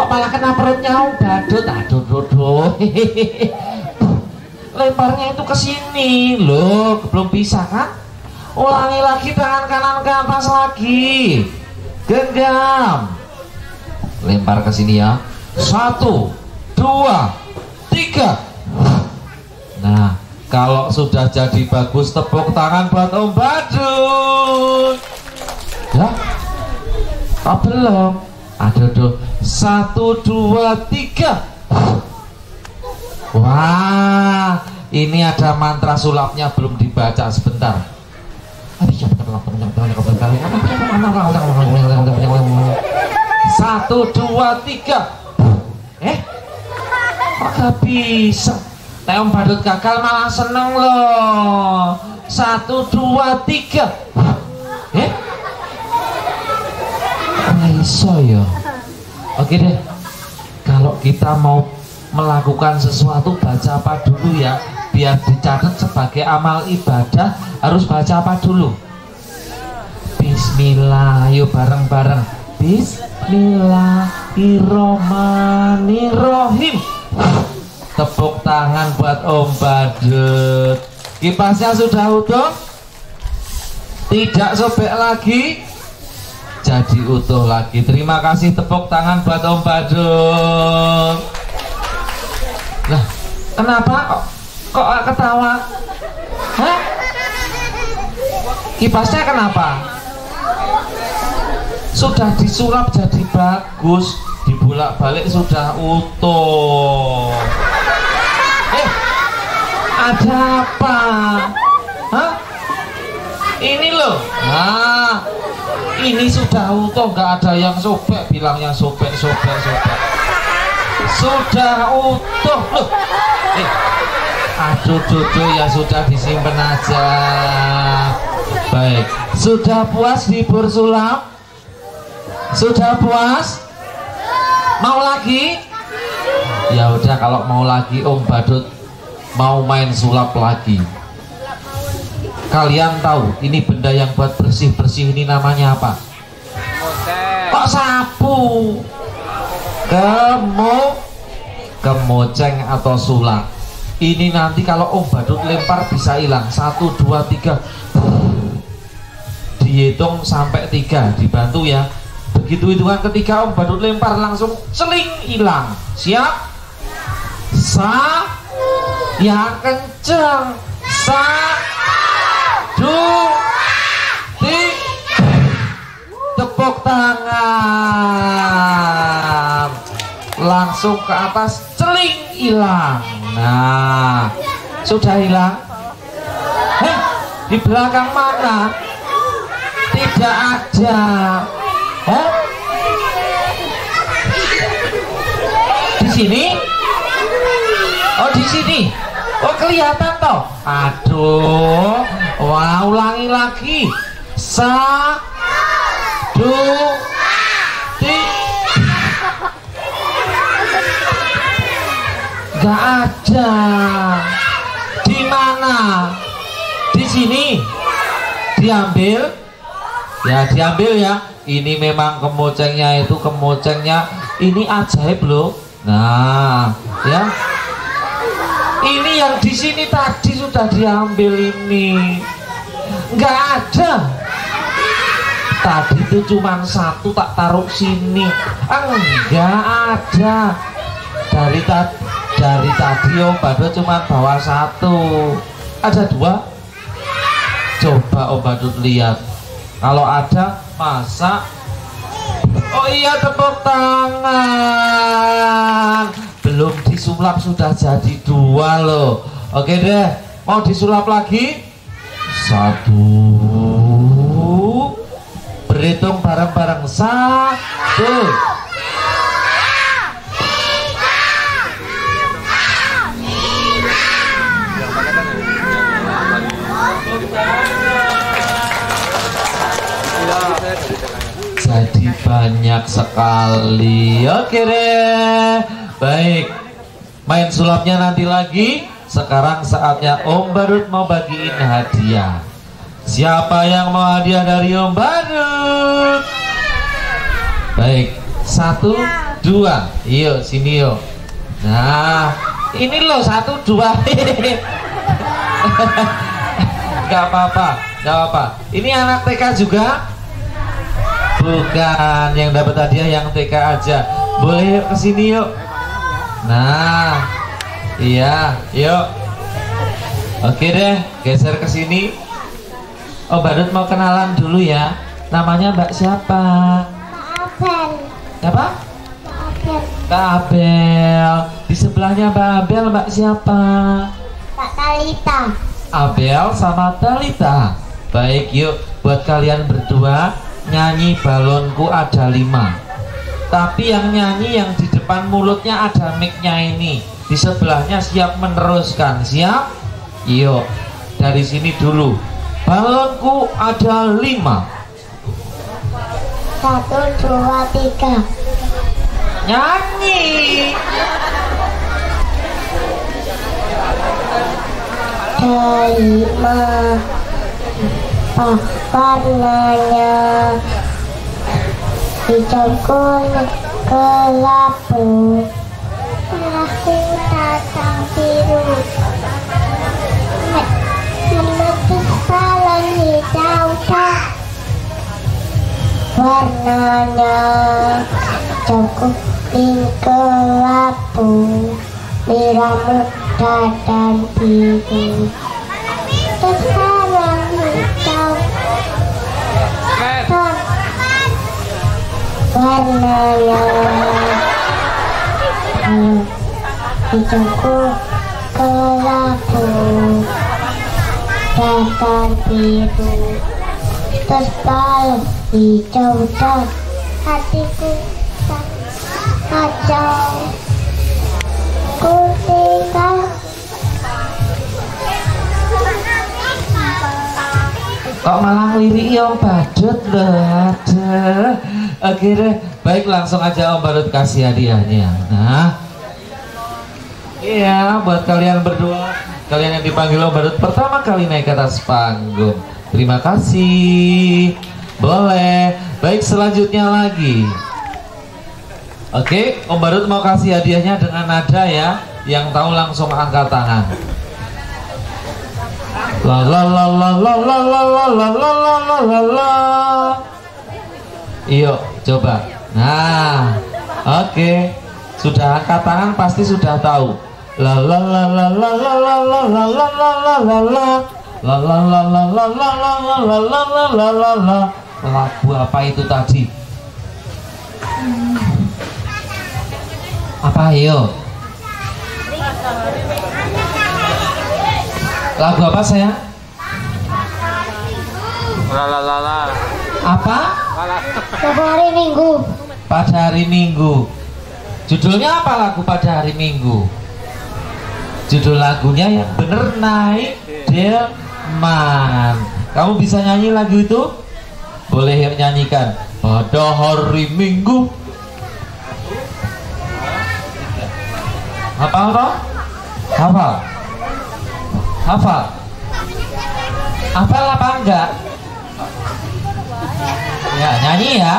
malah kena perutnya Om Badut. Aduh. Lemparnya itu ke sini loh, belum bisa kan? Ulangi lagi, tangan kanan ke atas lagi. Genggam. Lempar ke sini ya. 1, 2, 3. Nah, kalau sudah jadi bagus, tepuk tangan buat Om Badut. Ya? Oh, belum. Aduh. 1, 2, 3. Wah, ini ada mantra sulapnya belum dibaca, sebentar. 1, 2, 3. Kok gak bisa? Om Badut gagal malah seneng loh. 1, 2, 3. Iso ya. Oke deh, kalau kita mau melakukan sesuatu, baca apa dulu ya, biar dicatat sebagai amal ibadah. Harus baca apa dulu? Bismillah. Yuk bareng-bareng. Bismillahirrohmanirrohim. Tepuk tangan buat Om Badut. Kipasnya sudah utuh, tidak sobek lagi, jadi utuh lagi. Terima kasih, tepuk tangan buat Om Badut. Nah, kenapa kok ketawa? Hah? Kipasnya kenapa? Sudah disulap jadi bagus, dibolak-balik sudah utuh. Ada apa? Hah? Ini loh. Nah, ini sudah utuh, nggak ada yang sobek. Bilangnya sobek. Sudah utuh loh. Aduh cucu, ya sudah disimpan aja. Baik, sudah puas hibur sulap? Sudah puas? Mau lagi? Ya udah, kalau mau lagi Om Badut mau main sulap lagi. Kalian tahu ini benda yang buat bersih-bersih ini namanya apa? Kok sapu? Kemoceng atau sulap. Ini nanti kalau Om Badut lempar bisa hilang. 1, 2, 3. Dihitung sampai 3, dibantu ya. Begitu hitungan ketiga Om Badut lempar, langsung celing hilang. Siap? Yang kenceng. 1, 2, 3. Tepuk tangan. Langsung ke atas, celing hilang. Nah, sudah hilang. Di belakang mana? Tidak ada. Di sini? Oh, di sini. Oh, kelihatan toh. Aduh. Wah, ulangi lagi. 1, 2, 3. Gak ada. Di mana? Di sini. Diambil. Ya, diambil ya. Ini memang kemocengnya itu, kemocengnya ini ajaib loh. Nah, ya. Ini yang di sini tadi sudah diambil ini. Nggak ada. Tadi itu cuma 1 tak taruh sini. Enggak ada. Dari tadi Om Badut cuma bawa 1. Ada 2. Coba Om Badut lihat. Kalau ada, masa? Oh iya, tepuk tangan. Belum disulap sudah jadi 2 loh. Oke deh, mau disulap lagi? 1. Berhitung bareng-bareng. 1. Jadi banyak sekali. Oke deh. Baik, main sulapnya nanti lagi. Sekarang saatnya Om Badut mau bagiin hadiah. Siapa yang mau hadiah dari Om Badut? Baik, 1, 2. Yuk sini yuk. Nah ini loh 1 2. Gak apa-apa. Ini anak TK juga? Bukan, yang dapat hadiah yang TK aja. Boleh yuk kesini yuk. Nah, iya, yuk. Oke deh, geser ke sini. Oh, Badut mau kenalan dulu ya. Namanya Mbak siapa? Mbak Abel. Siapa? Abel. Mbak Abel. Di sebelahnya Mbak Abel, Mbak siapa? Mbak Talita. Abel sama Talita. Baik, yuk buat kalian berdua nyanyi balonku ada 5. Tapi yang nyanyi yang di depan mulutnya ada mic-nya ini. Di sebelahnya siap meneruskan. Siap? Yuk, dari sini dulu. Balonku ada 5. 1 2 3. Nyanyi. Ada 5. Warnanya hijau kuning kelabu, merah datang biru, memetik balon hijau dah. Warnanya hijau kuning kelabu, merah muda dan biru. Terus balon hijau warnanya hijau kelabu dan biru. Terus balon hijau dan hatiku kacau ku tinggal. Kok malah lirik Om Badut loh. Aduh. Oke deh, baik langsung aja Om Badut kasih hadiahnya. Nah, iya buat kalian berdua, kalian yang dipanggil Om Badut pertama kali naik ke atas panggung. Terima kasih. Boleh. Baik, selanjutnya lagi. Oke, Om Badut mau kasih hadiahnya dengan nada ya. Yang tahu langsung angkat tangan. La la la la la la la la la la la la la. Yuk, coba. Nah, oke. Sudah angkat tangan pasti sudah tahu. La la la la la la la la la la la la la. La la la la la la la la la la la la la la. Lagu apa itu tadi? Apa ayo? Lagu apa sayang? La la la la. Apa? Pada hari Minggu. Pada hari Minggu. Judulnya apa lagu pada hari Minggu? Judul lagunya yang bener Naik Delman. Kamu bisa nyanyi lagu itu? Boleh yang nyanyikan. Pada hari Minggu. Hafal toh? Hafal? Hafal? Hafal apa enggak? Ya, nyanyi ya.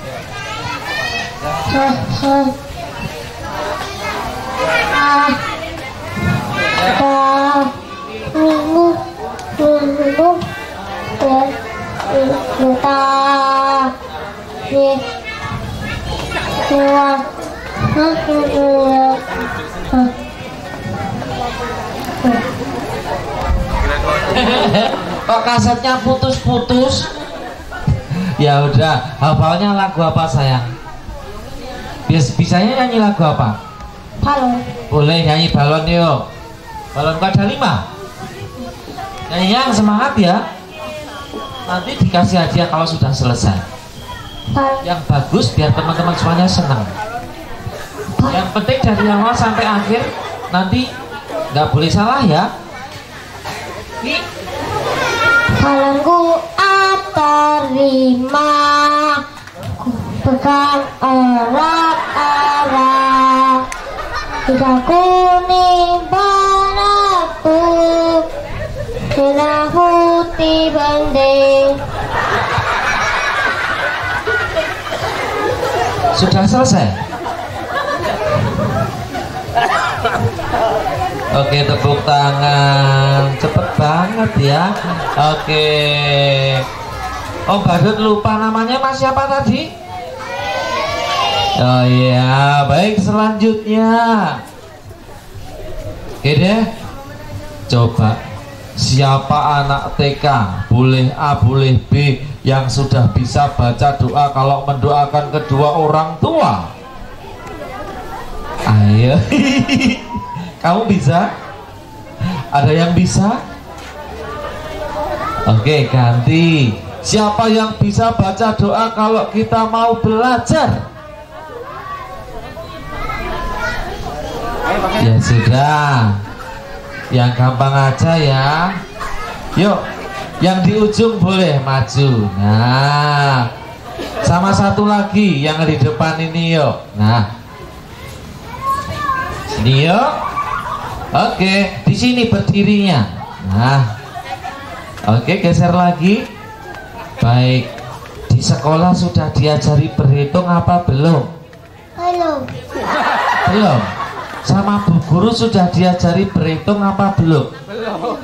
Kok kasetnya putus-putus? Ya udah, hafalnya lagu apa sayang? Bisanya nyanyi lagu apa? Balon. Boleh nyanyi balon yuk. Balon ada 5. Nyanyi yang semangat ya. Nanti dikasih hadiah kalau sudah selesai. Yang bagus biar teman-teman semuanya senang. Yang penting dari awal sampai akhir nanti nggak boleh salah ya. Nih. Balonku ada 5, ku pegang erat-erat, hijau kuning baraku, merah putih bening. Sudah selesai? Oke, tepuk tangan. Cepet banget ya. Oke. Om Badut lupa namanya Mas siapa tadi? Oh iya, baik selanjutnya. Oke deh. Coba siapa anak TK, boleh A boleh B, yang sudah bisa baca doa kalau mendoakan kedua orang tua? Ayo. Kamu bisa? Ada yang bisa? Oke, ganti. Siapa yang bisa baca doa kalau kita mau belajar? Ya sudah, yang gampang aja ya. Yuk, yang di ujung boleh maju. Nah, sama satu lagi yang di depan ini yuk. Nah, sini yuk. Oke, di sini berdirinya. Nah, oke, geser lagi. Baik, di sekolah sudah diajari berhitung apa belum? Belum. Belum. Sama Bu Guru sudah diajari berhitung apa belum? Belum.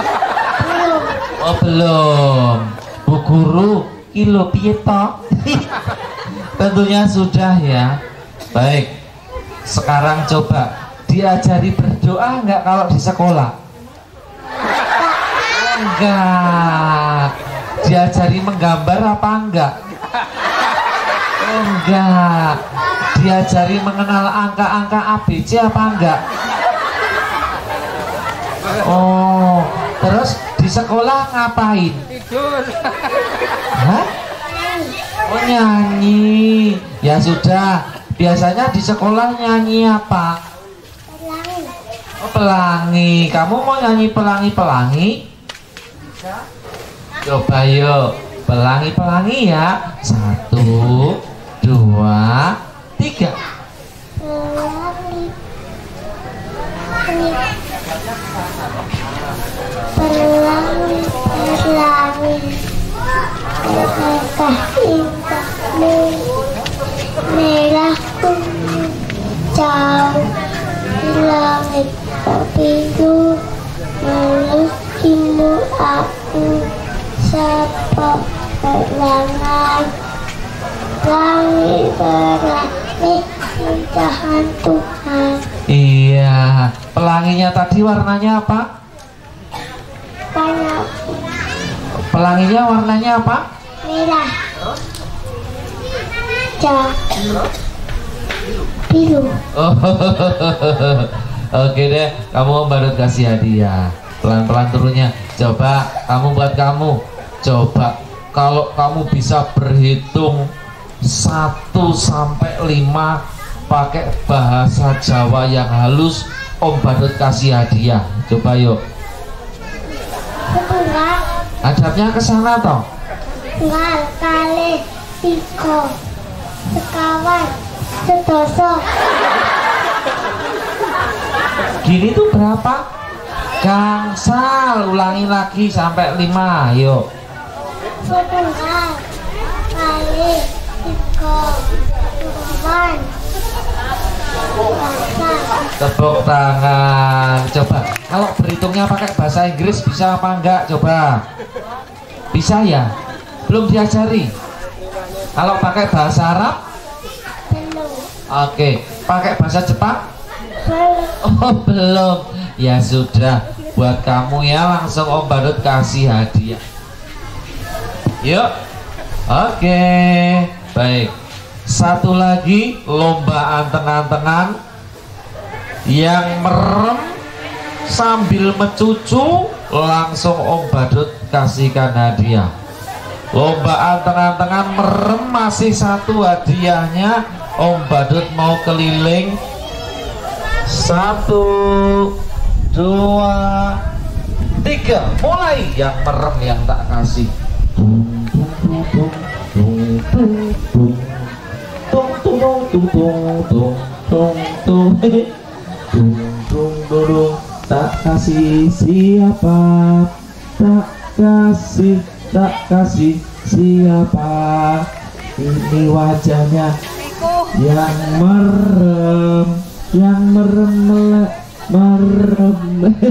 Oh belum. Bu Guru kilo piye toh? Tentunya sudah ya. Baik. Sekarang coba diajari berdoa enggak kalau di sekolah? Enggak. Diajari menggambar apa enggak? Enggak. Diajari mengenal angka-angka ABC apa enggak? Oh, terus di sekolah ngapain? Tidur. Hah? Oh nyanyi. Ya sudah. Biasanya di sekolah nyanyi apa? Pelangi. Oh pelangi. Kamu mau nyanyi pelangi-pelangi? Coba yuk. Pelangi-pelangi ya. 1, 2, 3. Pelangi. Pelangi. Pelangi. Apakah indahmu? Merah kuning jauh di langit biru, melukimu aku sapa pelangan langit berani indahan Tuhan. Iya, pelanginya tadi warnanya apa? Banyak Pelanginya warnanya apa? merah jauh biru. Oh, oke deh, kamu Om Badut kasih hadiah. Pelan-pelan turunnya. Coba kamu buat kamu. Coba kalau kamu bisa berhitung 1 sampai 5 pakai bahasa Jawa yang halus, Om Badut kasih hadiah. Coba yuk. Setunggal, Hadapnya ke sana toh. tunggal kali 3 sekawan sedoso. Gini tuh berapa? Gangsal, ulangi lagi sampai 5. Yuk. Setunggal kali 3 sekawan Tepuk tangan. Coba kalau berhitungnya pakai bahasa Inggris bisa apa enggak? Coba. Bisa ya? Belum diajari. Kalau pakai bahasa Arab? belum. Oke. Pakai bahasa Jepang? Belum. Oh belum. Ya sudah. Buat kamu ya langsung Om Badut kasih hadiah. Yuk. Oke. Baik. Satu lagi lomba anteng-antengan yang merem sambil mencucu, langsung Om Badut kasihkan hadiah. Lomba anteng-antengan merem masih 1 hadiahnya. Om Badut mau keliling. 1, 2, 3. Mulai yang merem yang tak kasih. Tak kasih siapa, tak kasih siapa. Ini wajahnya yang merem melek Merem.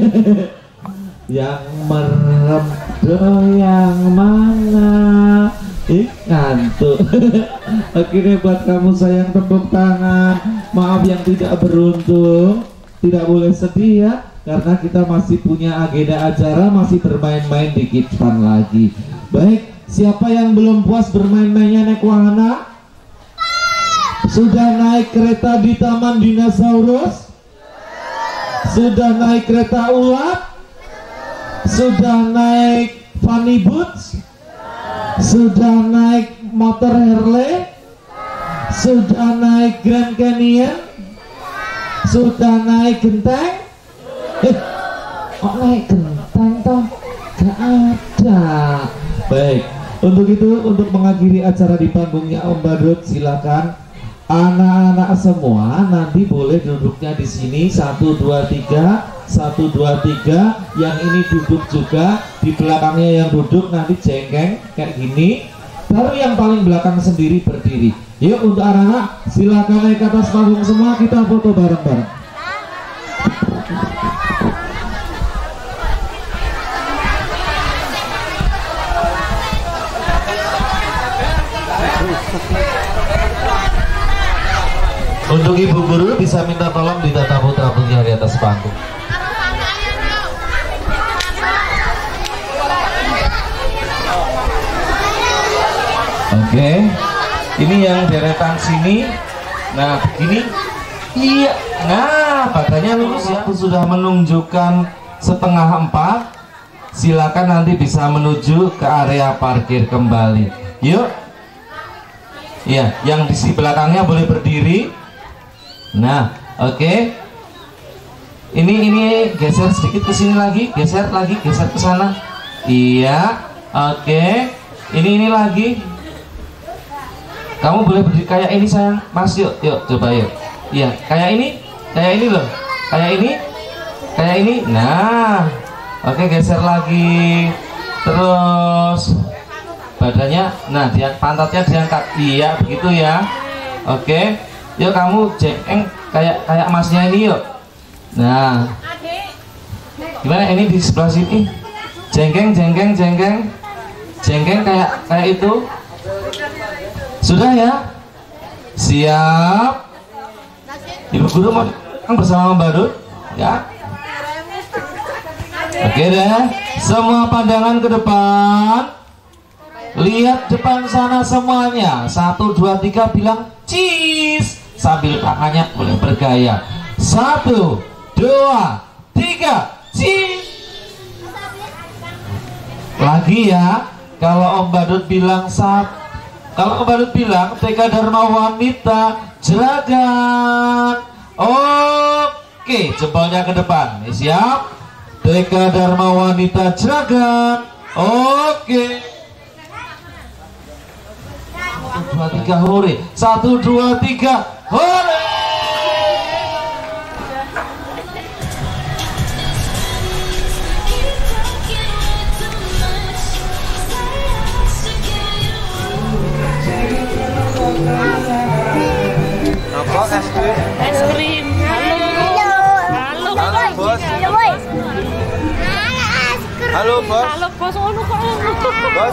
Yang merem yang mana? Ngantuk. Akhirnya buat kamu sayang tepuk tangan. Maaf yang tidak beruntung, tidak boleh sedih ya, karena kita masih punya agenda acara, masih bermain-main dikit fun lagi. Baik, siapa yang belum puas bermain-mainnya naik wahana? Sudah naik kereta di Taman Dinosaurus? Sudah naik kereta ulat? Sudah naik Funny Boots? Sudah naik motor Harley? Sudah naik Grand Canyon? Sudah naik genteng? Kok naik genteng toh? Gak ada. Baik, untuk itu, untuk mengakhiri acara di panggungnya Om Badut, silakan anak-anak semua nanti boleh duduknya di sini 1, 2, 3, 1, 2, 3. Yang ini duduk juga, di belakangnya yang duduk nanti jengkeng kayak gini. Baru yang paling belakang sendiri berdiri. Yuk untuk anak-anak silakan naik ke atas panggung semua, kita foto bareng-bareng. Untuk ibu guru bisa minta tolong ditata putra-putrinya di atas panggung. Oke, ini yang deretan sini. Nah, begini. Iya. Nah, badannya lurus ya. Aku sudah menunjukkan 3:30. Silakan nanti bisa menuju ke area parkir kembali. Yuk. Iya, yang di belakangnya boleh berdiri. Nah, oke. Ini geser sedikit ke sini lagi, geser ke sana. Iya. Oke. Ini lagi. Kamu boleh berdiri kayak ini sayang, Mas. Yuk, coba yuk. Iya, kayak ini loh. Kayak ini. Nah, oke, geser lagi. Terus badannya, nah pantatnya diangkat. Iya, begitu ya. Oke. Yuk kamu jengkeng kayak Masnya ini yuk. Nah, gimana ini di sebelah sini? Jengkeng kayak itu. Sudah ya? Siap. Ibu guru mau bersama Mbak Badut? Ya. Oke deh. Semua pandangan ke depan. Lihat depan sana semuanya. 1, 2, 3 bilang cheese. Sambil tangannya boleh bergaya. 1, 2, 3 cheese. Lagi ya. Kalau Om Badut bilang TK Dharma Wanita Jeragan. Oke, jempolnya ke depan. Siap? TK Dharma Wanita Jeragan. Oke. 1, 2, 3 hore. 1, 2, 3 hore. Apa es krim? Es krim. Halo bos. Halo bos. Halo bos. Bos.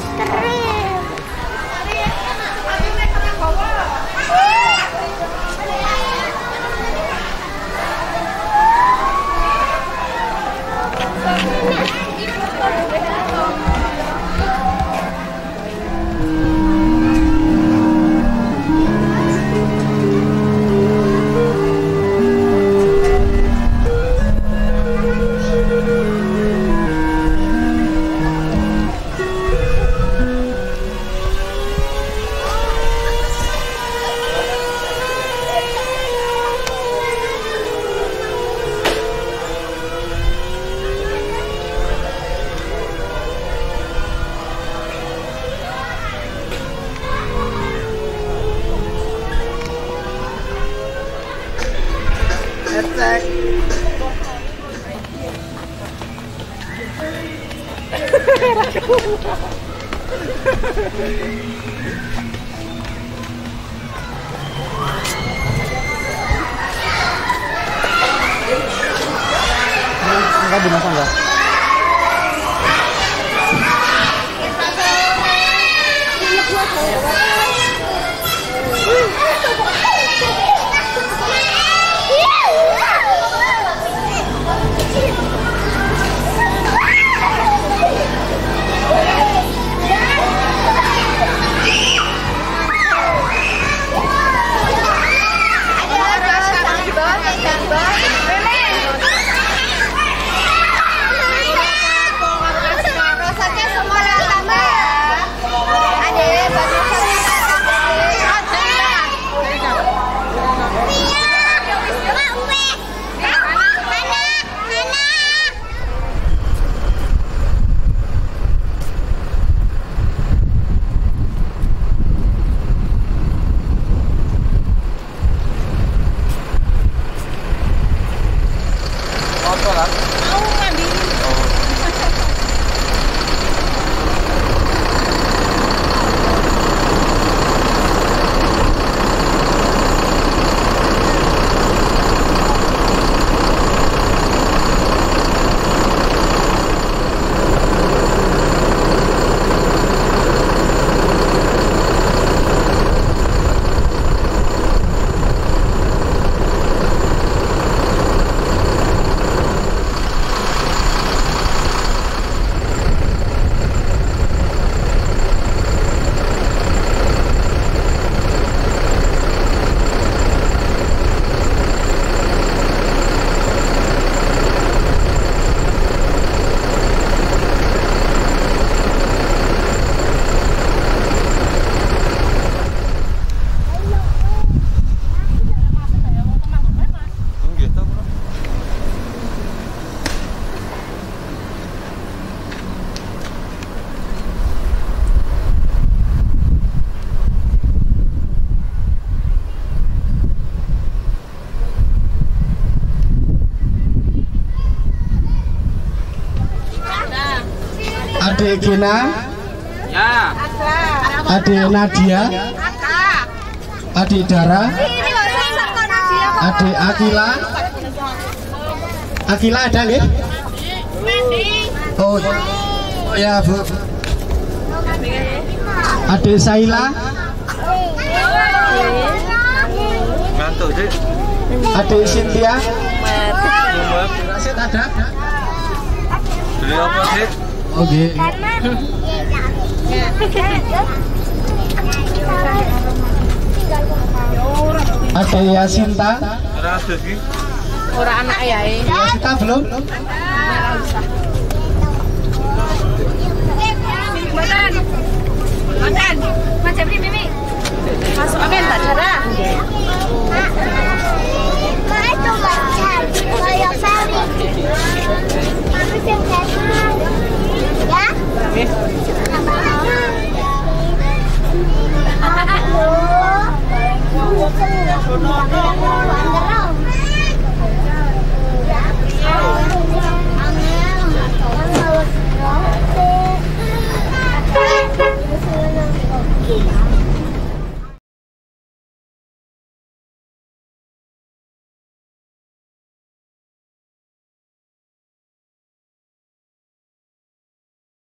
Mangga di masa enggak? Adik Gina, Ya. adik Nadia, adik Dara, adik Akila. Akila ada nih? Oh ya Bu. Adik Saila, Ngantuk sih. adik Cynthia. Rasid Ada? Beli apa sih? Oke. Ada Yasinta. Rasid sih. Ora anak ya. Yasinta belum? Makan. Makan. Macam ni Mimi. Masuk amin tak cara. Ya.